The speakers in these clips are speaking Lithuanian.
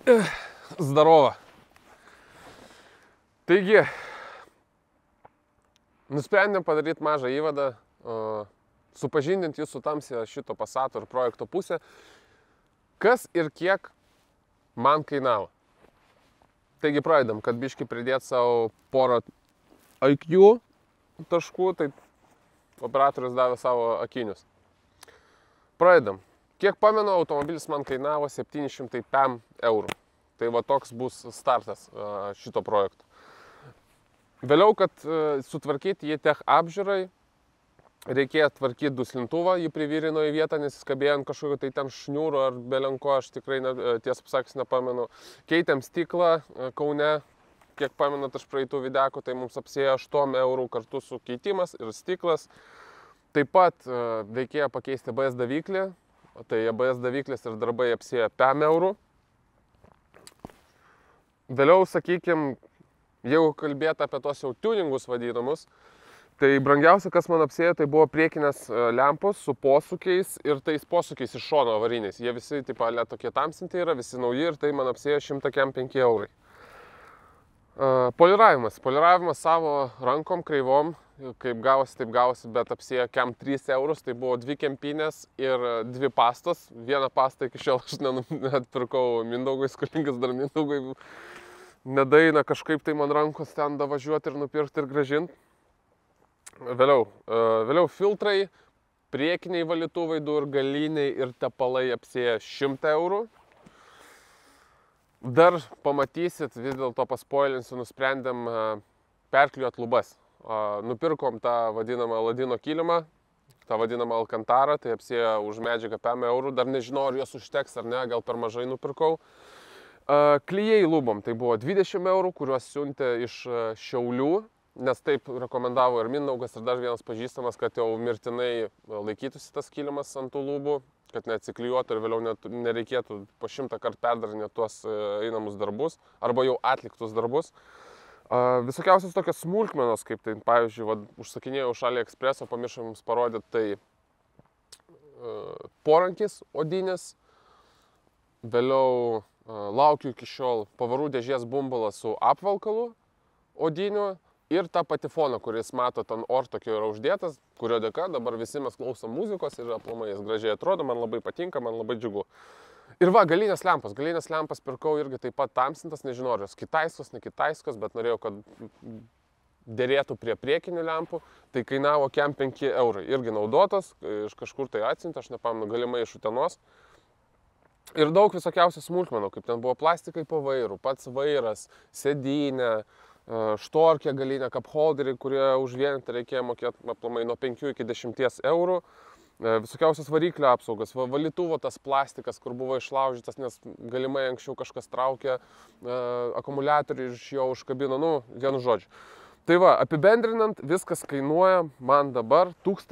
Zdarova. Taigi, nusprendėm padaryti mažą įvadą, supažindinti jūs su tamsia šito Passato ir projekto pusė, kas ir kiek man kainavo. Taigi pradedam, kad biškį pridėti savo porą IQ taškų, tai operatorius davė savo akinius. Pradedam. Kiek pamenu, automobilis man kainavo 705 eurų. Tai va toks bus startas šito projekto. Vėliau, kad sutvarkyti jį tech apžiūrai, reikėjo tvarkyti duslintuvą, jį privirino į vietą, nes jis kabėjo ant kažkokio tai ten šniūro ar belenko, aš tikrai tiesą pasakys nepamenu. Keitėm stiklą Kaune, kiek pamenu, aš praeitų videko, tai mums apsėjo 8 eurų kartu su keitimas ir stiklas. Taip pat reikėjo pakeisti ABS daviklį, tai ABS daviklis ir darbai apsėjo 5 eurų. Vėliau, sakykime, jeigu kalbėti apie tos jau tuningus vadinamus, tai brangiausia, kas man apsėjo, tai buvo priekinės lempos su posūkiais ir tais posūkiais iš šono avariniais. Jie visi tokie tamsinti yra, visi nauji ir tai man apsėjo 105 eurai. Poliravimas savo rankom kreivom, kaip gavosi, taip gavosi, bet apsėjo kem 3 eurus, tai buvo 2 kempinės ir 2 pastos. Vieną pastą iki šiol aš net pirkau Mindaugui, skolingas dar Mindaugui. Nedaina kažkaip tai man rankos ten davažiuoti ir nupirkti ir grąžinti. Vėliau filtrai, priekiniai valytuvai, durgaliniai ir tepalai apsėjo 100 eurų. Dar pamatysit, vis dėlto paspoilinsiu, nusprendėm perklijuoti lubas. Nupirkom tą vadinamą Aladino kilimą, tą vadinamą Alkantarą, tai apsėjo už medžiagą 5 eurų. Dar nežinau, ar jos užteks ar ne, gal per mažai nupirkau. Klijai lubom, tai buvo 20 eurų, kuriuos siuntė iš Šiaulių, nes taip rekomendavo ir Mindaugas, ir dar vienas pažįstamas, kad jau mirtinai laikytųsi tas kilimas ant tų lubų, kad neatsiklijuotų ir vėliau nereikėtų po 100 kartų perdarinėti tuos einamus darbus, arba jau atliktus darbus. Visokiausios tokios smulkmenos, kaip tai, pavyzdžiui, užsakinėjau iš AliExpresso, pamiršau jums parodyti, tai porankis odinis, vėliau laukiu iki šiol pavarų dėžės bumbalas su apvalkalu odiniu ir tą patifoną, kuris matot ant ortokio yra uždėtas, kurio dėka dabar visi mes klausom muzikos ir aplamai jis gražiai atrodo, man labai patinka, man labai džiugu. Ir va, galinės lempas pirkau irgi taip pat tamsintas, nežinau, ar jos kitaiskos, ne kitaiskos, bet norėjau, kad dėrėtų prie priekinių lempų, tai kainavo kem 5 eurai, irgi naudotas, iš kažkur tai atsiuntė, aš nepamenu, galimai iš Utenos. Ir daug visokiausių smulkmenų, kaip ten buvo plastikai po vairų, pats vairas, sėdynė, štorkė galinė, kapholderiai, kurie už vienetą reikėjo mokėti aplamai nuo 5 iki 10 eurų. Visokiausias variklio apsaugas, valytuvo tas plastikas, kur buvo išlaužytas, nes galimai anksčiau kažkas traukė akumuliatorių iš jo užkabino, vienu žodžiu. Tai va, apibendrinant, viskas kainuoja man dabar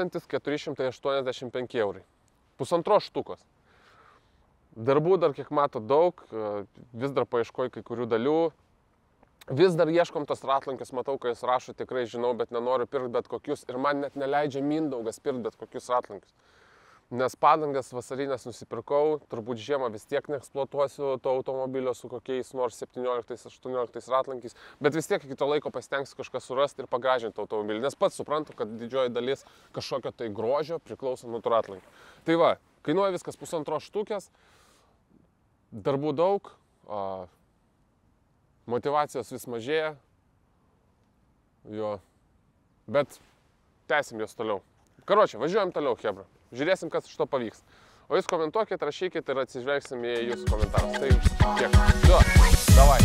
1485 eurai. Pusantros štukos. Darbų dar, kiek mato, daug, vis dar paieškoju kai kurių dalių. Vis dar ieškom tos ratlankius, matau, kai jūs rašo, tikrai žinau, bet nenoriu pirkti bet kokius. Ir man net neleidžia Mindaugas pirkti bet kokius ratlankius. Nes padangas vasarinės nusipirkau, turbūt žiemą vis tiek neeksploatuosiu to automobilio su kokiais nors 17-18 ratlankiais. Bet vis tiek iki to laiko pasitengsiu kažką surasti ir pagražinti automobilį. Nes pats suprantu, kad didžioji dalis kažkokio tai grožio priklauso nuo tų ratlankių. Tai va, kainuoja viskas pusantros štukės, darbų daug. Motyvacijos vis mažėja, bet tęsim jos toliau. Karočią, važiuojam toliau, chebra. Žiūrėsim, kas iš to pavyks. O jūs komentuokit, rašykit ir atsižvelgsim į jūsų komentarus. Tai tiek. Davai.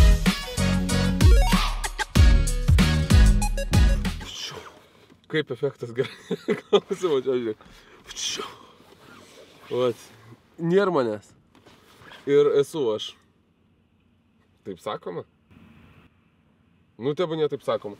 Kaip efektas gerai. Klausimą čia žiūrėk. Vat. Nėra manęs. Ir esu aš. Taip sakoma? Tebūnie taip sakoma.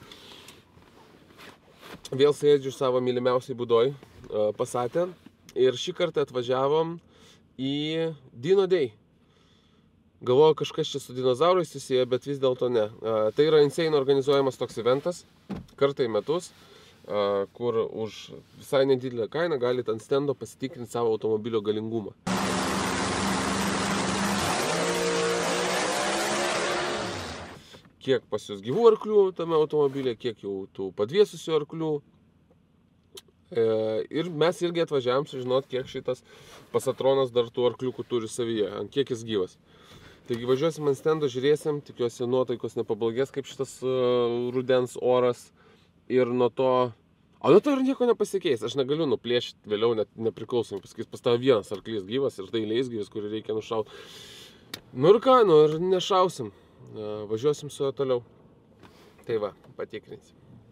Vėl sėdžiu savo mylimiausiai būdoj Passate ir šį kartą atvažiavom į Dino Day. Galvoju, kažkas čia su dinozaurais susiję, bet vis dėlto ne. Tai yra Insane organizuojamas toks eventas, kartą į metus, kur už visai nedidelę kainą galite ant stendo pasitikrinti savo automobilio galingumą. kiek pas jūs gyvų arklių tame automobilė, kiek jau tų padviesusių arklių. Ir mes irgi atvažiavom sužinot, kiek šitas Pasatronas dar tų arkliukų turi savyje, ant kiek jis gyvas. Taigi važiuosim ant stendo, žiūrėsim, tikiuosi nuotaikos nepablogės, kaip šitas rudens oras. Ir nuo to ir nieko nepasikeis, aš negaliu nuplėšti vėliau, net nepriklausomai pasakys, pas tavo vienas arklys gyvas ir tai leisgyvis, kurį reikia nušauti. Nu ir ką, ir nešausim, važiuosim su juo toliau. Tai va, patikrinsim.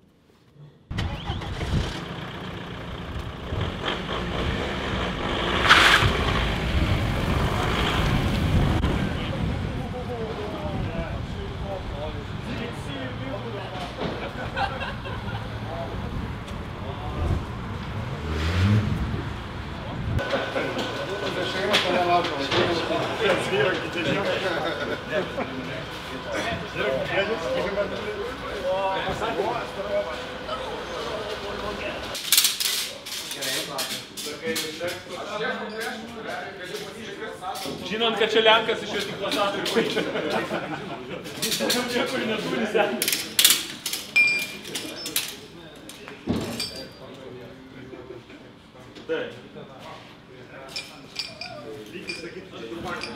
Žinant, kad čia Lenkas iš jo tik pasato ir paaiškė. Niekur neturi sentis. Tai. Lygis sakyti, aš turbanį.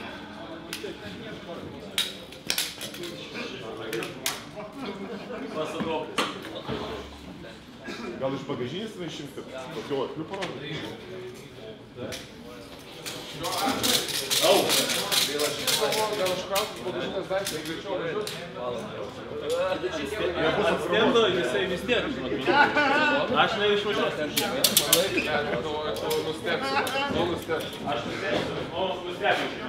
Pasadoklis. Gal iš bagažinės išimti? Tokio arklių parodyti? Au! Gal iškrauti bagažinės daiktą, jei greičiau važiuoti? Ant stendo jisai vis tiek, žinot. Aš neišvažiuosiu. Tu nustebsi. Aš nustebsiu, o nustebsiu.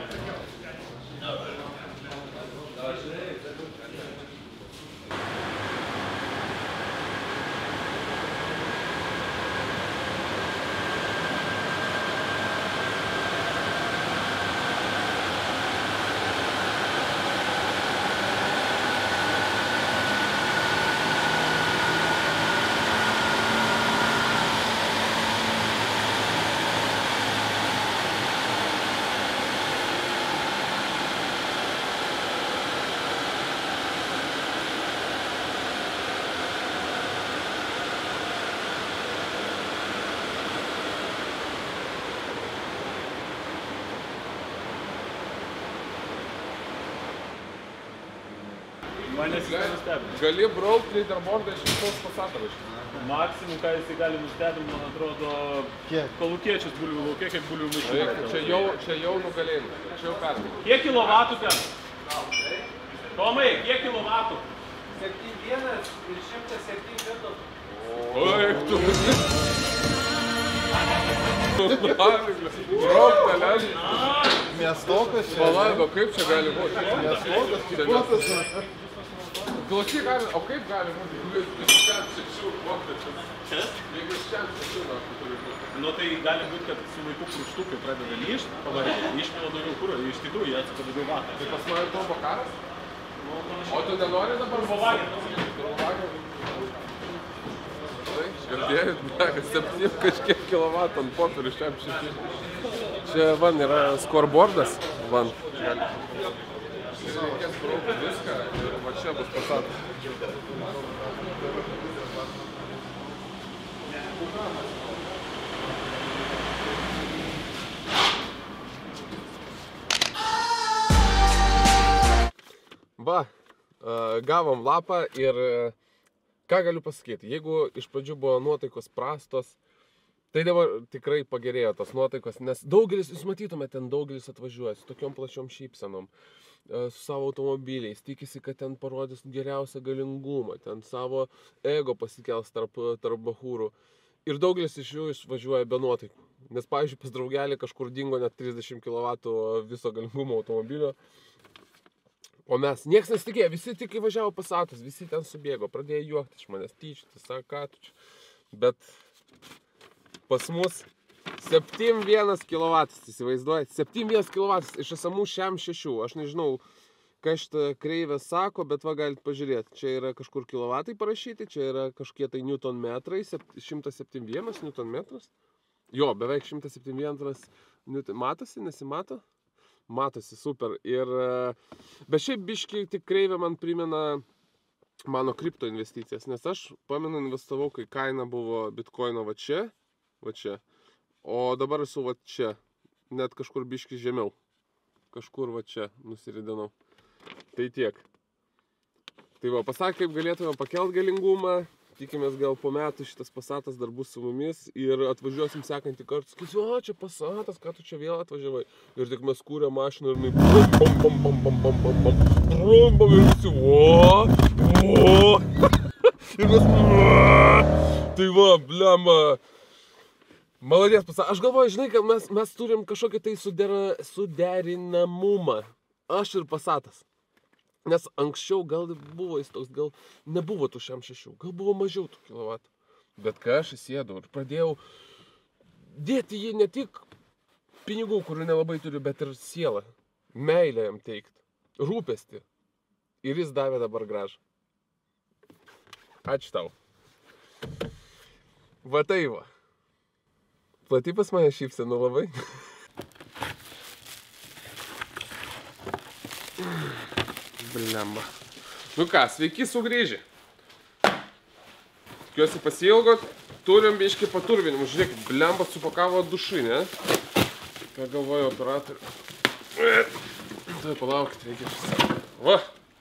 Manęs jis nustebino. Gali braukti leaderboardą iš visos pasatorius. Maksimum, ką jisai gali nustebinti, man atrodo, kolūkiečius bulvių laukia, kaip bulvių miškų. Čia jau nugalėjimai, čia jau pergalė. Kiek kilovatų ten? Tomai, kiek kilovatų? 7,1 ir 107 kartų. Oi, tu. Brauktelės. Miestokas čia. Palaido, kaip čia gali būti? Miestokas, kipotas. Klausyk, o kaip gali būti, jeigu iš čia 6 vokiečius? Jeigu iš čia 6 vokiečius turi būti. Nu tai gali būti, kad su laiku pruštukai pradeda lyšt, pavaryti, išmėla daugiau kūro, iš tikrųjų jie atsika daugiau vatų. Tai pas mane turbo karas? O tu nenori dabar? Turbovagė. Girdėjus, kad 7 kažkiek kilovatų ant popierių šiam šiek. Čia van yra scoreboardas, van. Reikės braukti viską ir va čia bus pasatas. Va, gavom lapą ir ką galiu pasakyti, jeigu iš pradžių buvo nuotaikos prastos, tai dabar tikrai pagerėjo tos nuotaikos, nes daugelis, jūs matytume, ten daugelis atvažiuoja su tokiom plačiom šypsenom, su savo automobiliais, tikisi, kad ten parodys geriausią galingumą, ten savo ego pasikels tarp bachūrų. Ir daugelis iš jų išvažiuoja be nuotaikų. Nes, pavyzdžiui, pas draugelį kažkur dingo net 30 kW viso galingumo automobilio. O mes, nieks nesitikėjo, visi tik įvažiavo Passatus, visi ten subėgo, pradėjo juokti iš manęs, tyčiotis, sako, ką tu čia. Bet pas mus 7,1 kW, įsivaizduojat, 7,1 kW iš esamų šiam 6, aš nežinau, ką šitą kreivę sako, bet va galit pažiūrėti, čia yra kažkur kilovatai parašyti, čia yra kažkokie tai newton metrai, 107,1 newton metras. Jo, beveik 107,1 newton, matosi, nesimato? Matosi, super. Ir, bet šiaip biški tik kreivė man primena mano kripto investicijas, nes aš pamenu investavau, kai kaina buvo bitkoino va čia, o dabar esu va čia, net kažkur biški žemiau, kažkur va čia nusiridinau. Tai tiek. Tai va, pasakė, kaip galėtume pakelt galingumą, tikimės gal po metų šitas Passatas dar bus su mumis ir atvažiuosim sekantį kartą, sakysiu, o čia Passatas, ką tu čia vėl atvažiavai? Ir tik mes kūrė mašiną ir ir visi, ir mes, tai va, blemba, maladės Passatas. Aš galvoju, žinai, kad mes turim kažkokį tai suderinamumą, aš ir Passatas. Nes anksčiau gal buvo jis toks, gal nebuvo tų šiam 6, gal buvo mažiau tų kilovatų. Bet kai aš įsėdau ir pradėjau dėti jį ne tik pinigų, kurių nelabai turiu, bet ir sielą, meilę jam teikti, rūpestį. Ir jis davė dabar gražą. Ačiū tau. Va tai va. Plati pas mane šypsenu labai. Blemba. Nu ką, sveiki sugrįžę. Tikiuosi pasiilgot, turim biškį paturbinimų. Žiūrėkit, blemba supakavo dušai, ne? Ką galvoju operatorių? Tai palaukit, reikia šis. Va!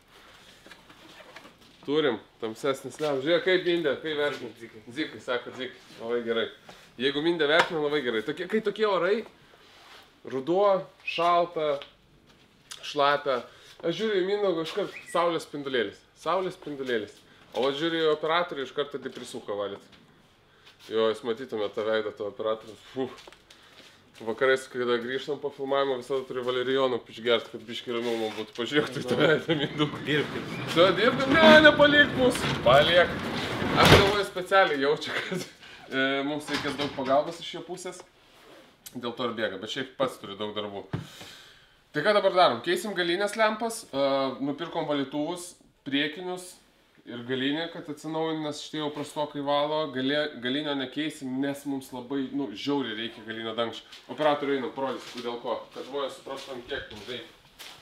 Turim tamsesnis lempas. Žiūrėk, kaip mindė, kaip vertinam. Dzikai, sako dzikai. Labai gerai. Jeigu mindė vertinam, labai gerai. Kai tokie orai, ruduo, šalta, šlapia, aš žiūriu į Mindaugą iškart saulės spindulėlis. O aš žiūriu į operatorių iš karto tai prisuka valyt. Jo, jūs matytume tą veidą, to operatorius. Vakarais, kada grįžtam po filmavimo, visada turiu valerijonų išgert, kad biškį ramiau man būtų. Pažiūrėk, tai tą veidą Mindaugą. Dirbkim. Su dirbkim, ne, nepalik mus. Paliek. Aš galvoju specialiai jaučiu, kad mums reikės daug pagalbos iš jo pusės. Dėl to ir bėga, bet šiaip pats turiu daug darbų. Tai ką dabar darom? Keisim galinės lempas, nupirkom valytuvus, priekinius ir galinę, kad atsinaujin, nes šitie jau prastokai valo. Galinio nekeisim, nes mums labai, žiauriai reikia galinio dangčio. Operatorių einam, parodysiu, dėl ko, kad žmonės suprastam, kiek mums reikia.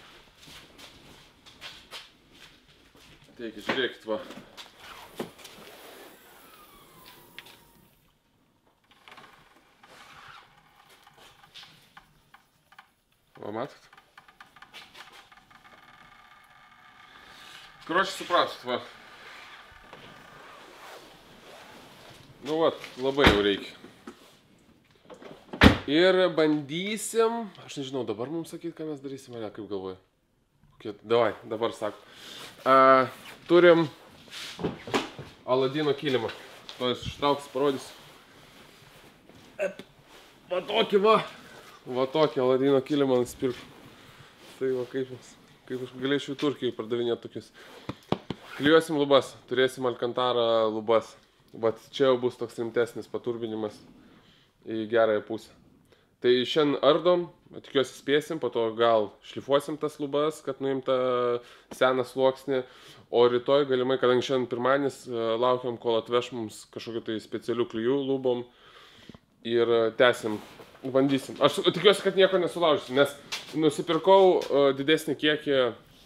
Taigi, žiūrėkit, va. Va, matot? Короче, supratot, va. Nu, va, labai jau reikia. Ir bandysim, aš nežinau, dabar mums sakyti, ką mes darysim, ne, kaip galvoju. Davai, dabar sako. Turim Aladino kilimą. To jis ištrauks, parodys. Va tokį va. Va tokį Aladino kilimą nusipirk. Tai va, kaip aš galėčiau Turkijai pardavinėti tokius. Klijuosim lubas, turėsim Alcantara lubas. Bet čia jau bus toks rimtesnis paturbinimas į gerąją pusę. Tai šiandien ardom, tikiuosi spėsim, po to gal šlifuosim tas lubas, kad nuimta seną sluoksnį. O rytoj galimai, kadangi šiandien pirmadienis, laukiam, kol atveš mums kažkokiu tai specialių klijų lubom. Ir tęsim, bandysim. Aš tikiuosi, kad nieko nesulaužysim, nes nusipirkau didesnį kiekį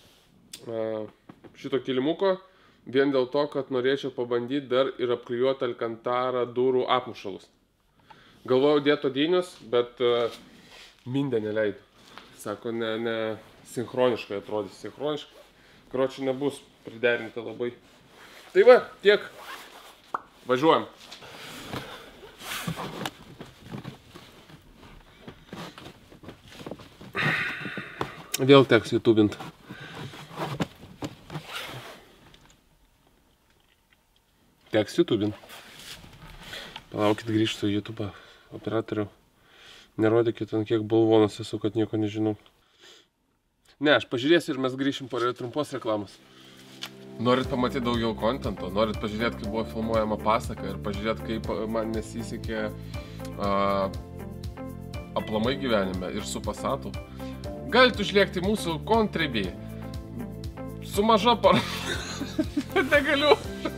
šito kilimuko, vien dėl to, kad norėčiau pabandyti dar ir apklijuoti Alcantara durų apmušalus. Galvojau dėti odinius, bet mindė neleido. Sako, ne sinchroniškai atrodys, sinchroniškai. Karočiui nebus priderinta labai. Tai va, tiek. Važiuojam. Vėl teks YouTubint. Teks YouTubint. Palaukit, grįžtu į YouTube operatorių. Nerodykit, ant kiek balvonas esu, kad nieko nežinau. Ne, aš pažiūrėsiu ir mes grįšim po trumpos reklamos. Norit pamatyti daugiau kontento, norit pažiūrėti, kaip buvo filmuojama pasaka ir pažiūrėti, kaip man nesisekė aplamai gyvenime ir su Passatu. Galite užlėkti mūsų kontribį. Su maža negaliu.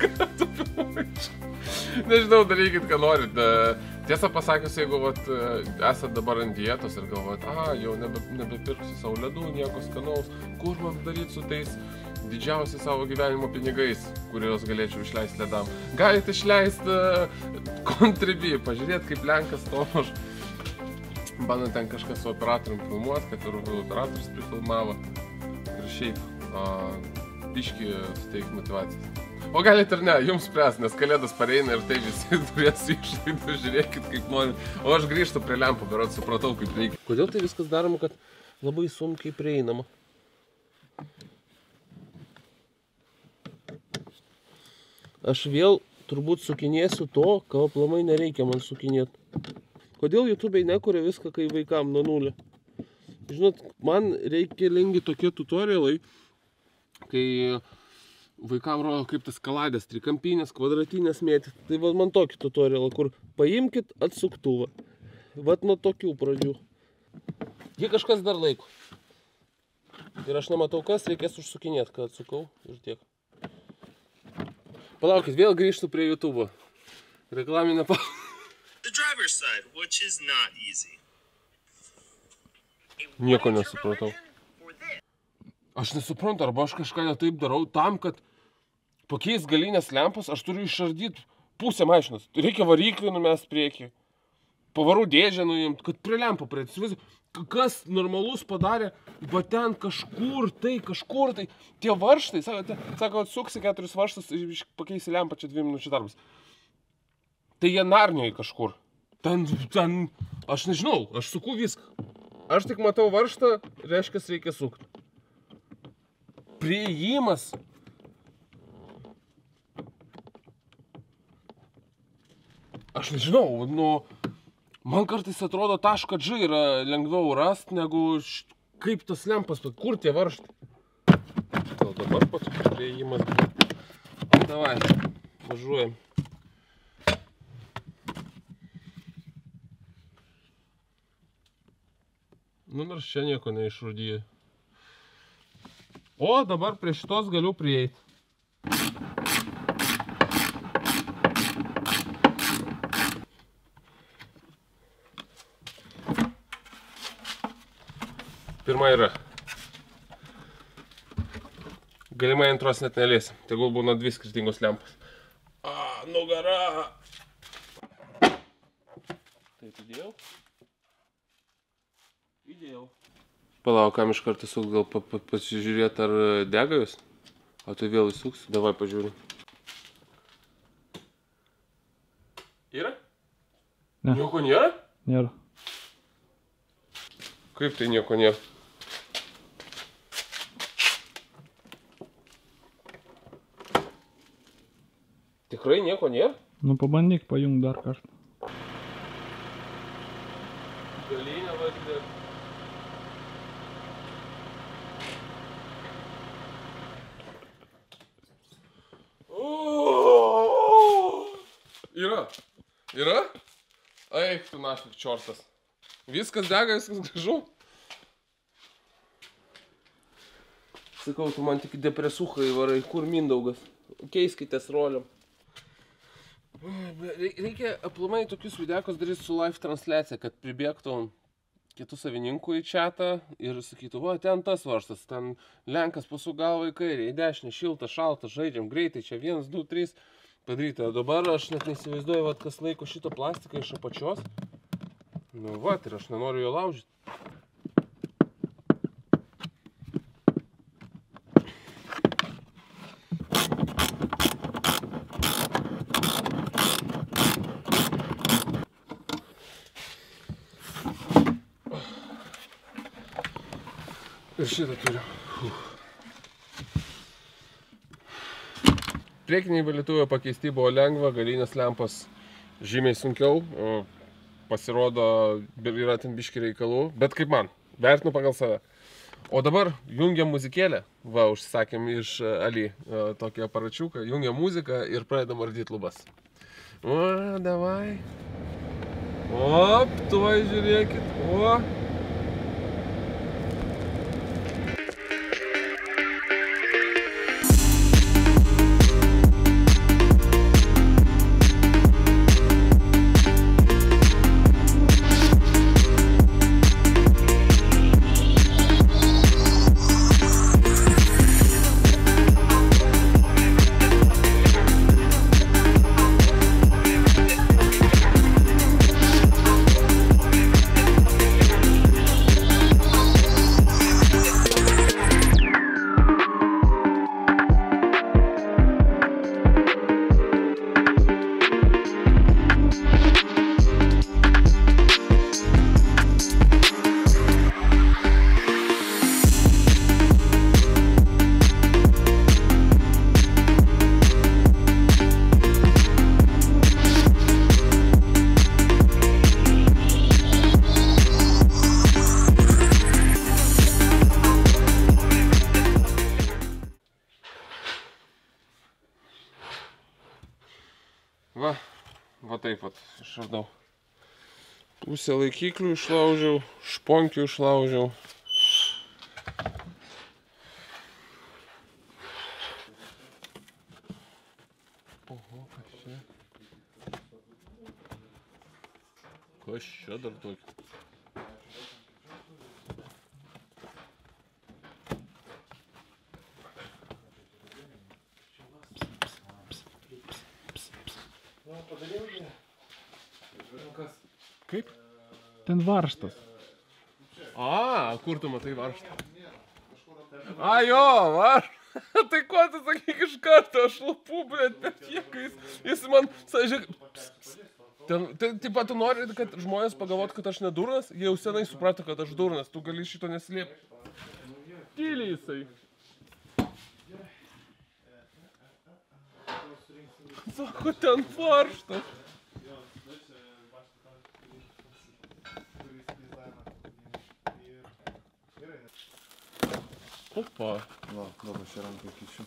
Nežinau, darykit, ką norit. Tiesą pasakius, jeigu esat dabar ant dietos ir galvojat, jau nebepirksiu savo ledų, nieko skanaus, kur man daryti su tais didžiausi savo gyvenimo pinigais, kuriuos galėčiau išleisti ledam. Galite išleisti Contribui, pažiūrėti, kaip Lenkas Tomaš bando ten kažkas su operatorium filmuoti, kad ir operatorius prifilmavo. Ir šiaip, biškį suteikti motivacijas. O galite ir ne, jums spręs, nes kalėdas pareina ir tai visi turės išlaidų, žiūrėkit kaip nori. O aš grįžtu prie lempų, berot supratau, kaip reikia. Kodėl tai viskas daroma, kad labai sunkiai prieinama? Aš vėl turbūt sukinėsiu to, ką aplamai nereikia man sukinėti. Kodėl YouTube'ai nekuria viską, kai vaikam nuo nulio? Žinot, man reikalingi tokie tutorialai, kai vaikam rodo, kaip tas kaladės, trikampinės, kvadratinės mėtyti. Tai va man tokį tutorialą, kur paimkit atsuktuvą. Vat nuo tokių pradžių. Jį kažkas dar laiko. Ir aš nematau kas, reikės užsukinėti, kad atsukau ir tiek. Palaukit, vėl grįžtu prie YouTube'o. Reklaminę pa... Nieko nesupratau. Aš nesuprantu, arba aš kažką ne taip darau tam, kad pakeis galinės lempas, aš turiu išardyti pusę mašinos. Reikia variklį numest priekį, pavarų dėžę nuimt, kad prie lempų prieiti. Kas normalus padarė, va ten kažkur tai, tie varštai, sako, atsuksi 4 varštus, pakeisi lempą, čia 2 minučių darbas. Tai jie Narnijoj kažkur. Ten, aš nežinau, aš suku viską. Aš tik matau varštą, reiškia, reikia sukti. Priėjimas. Aš nežinau, man kartais atrodo tašką G yra lengviau rast, negu kaip tas lempas, kur tie varštai. Gal dabar pats priėjimas. Davai, važiuojam. Nu, nors čia nieko neišrūdyja. O, dabar prie šitos galiu prieiti. Pirma yra. Galimai antros net nelėsim. Tegul būna 2 skirtingos lempas. Nugara! Taip įdėjau. Įdėjau. Palauk, kam iš karto suks, gal pasižiūrėti, ar dega jūs? O tai vėl įsuks. Davai pažiūrim. Yra? Ne. Nieko nėra? Nėra. Kaip tai nieko nėra? Tikrai nieko nėra? Nu, pabandyk pajungt dar kažką. Galinė važiuoti. Yra? Yra? Eik tu našlik čortas. Viskas dega, viskas gražu. Sakau, tu man tik depresuchą įvarai, kur Mindaugas. Keiskitės roliam. Reikia aplamai tokius videokos daryti su live transliacija, kad pribėgtų kitų savininkų į chatą ir sakytų, va, ten tas varštas, ten Lenkas pasuk galvą į kairę, į dešinę, šilta, šalta, žaidžiam greitai, čia 1, 2, 3 padaryti. O dabar aš net neįsivaizduoju, va, kas laiko šitą plastiką iš apačios. Nu, va, ir aš nenoriu jo laužyti. Ir šitą turiu. Priekiniai valytuvai pakeisti buvo lengva, galinės lempos žymiai sunkiau. Pasirodo, yra ten biški reikalų, bet kaip man, vertinu pagal save. O dabar jungiam muzikėlę, va, užsisakėm iš Ali tokį aparačiuką, jungiam muziką ir pradedam ardyti lubas. O, davai. Op, tuoj žiūrėkit, o. va taip vat išradau. Pusę laikiklių išlaužiau, šponkių išlaužiau. Oho, kas čia? Kas čia dar tokio? Kaip? Ten varžtas. A, kur tu matai varžtą? A, jo, Tai ko tu sakyk iš karto, aš lapu, blėt, per tiek, jis man, žiūrėk, taip pat tu nori, kad žmonės pagalvotų, kad aš nedurnas, jie jau senai suprato, kad aš durnas, tu gali šito neslėpti. Tyliai jisai. Sako, ten varžtas. Opa. Va, dabar šią ranką keičiu.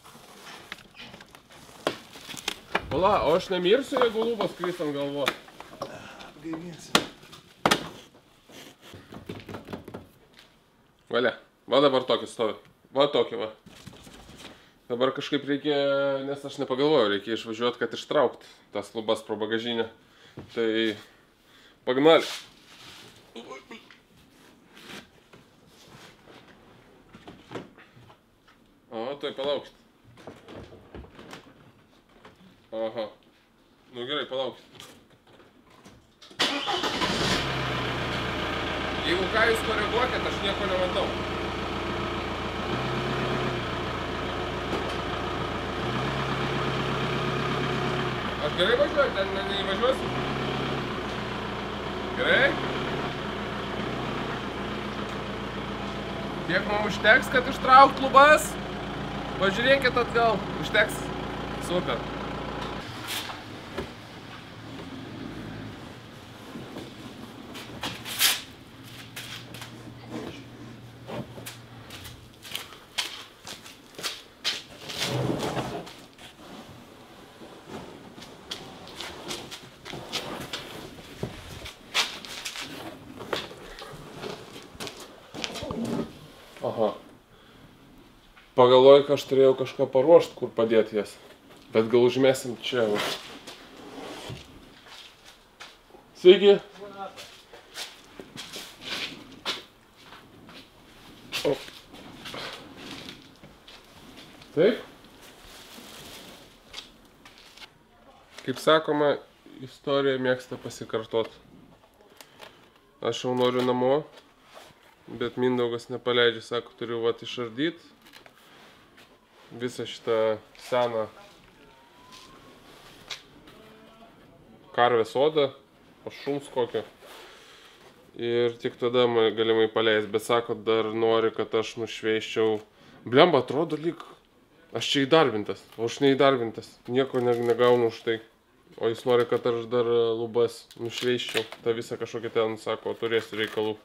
Pala, o aš nemirsiu, jeigu lūpas kris ant galvos. Gaivinsi. Valia, va dabar tokį stovi. Va tokį, va. Dabar kažkaip reikia, nes aš nepagalvojau, reikia išvažiuoti, kad ištraukt tas lubas pro bagažinę. Tai pagnali. O, tai palaukit. Aha. Nu gerai, palaukit. Jeigu ką jūs koreguokit, aš nieko nematau. Aš gerai važiuoju, ten neįvažiuosiu? Gerai? Kiek mums užteks, kad ištraukt lubas? Pažiūrėkit atgal, užteks. Super. Aha. Pagalvoju, kad aš turėjau kažką paruošt, kur padėti jas. Bet gal užmesim čia. Va. Sveiki. O. Taip. Kaip sakoma, istorija mėgsta pasikartot. Aš jau noriu namo, bet Mindaugas nepaleidžia, sako, turiu vat išardyt visą šitą seną karvės odą, šuns kokio. Ir tik tada galimai paleis, bet sako, dar nori, kad aš nušveiščiau. Blemba, atrodo lyg aš čia įdarbintas, o aš neįdarbintas, nieko negaunu už tai. O jis nori, kad aš dar lubas nušveiščiau, tą visą kažkokį ten, sako, turėsiu reikalų.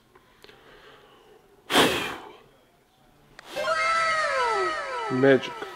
Magic.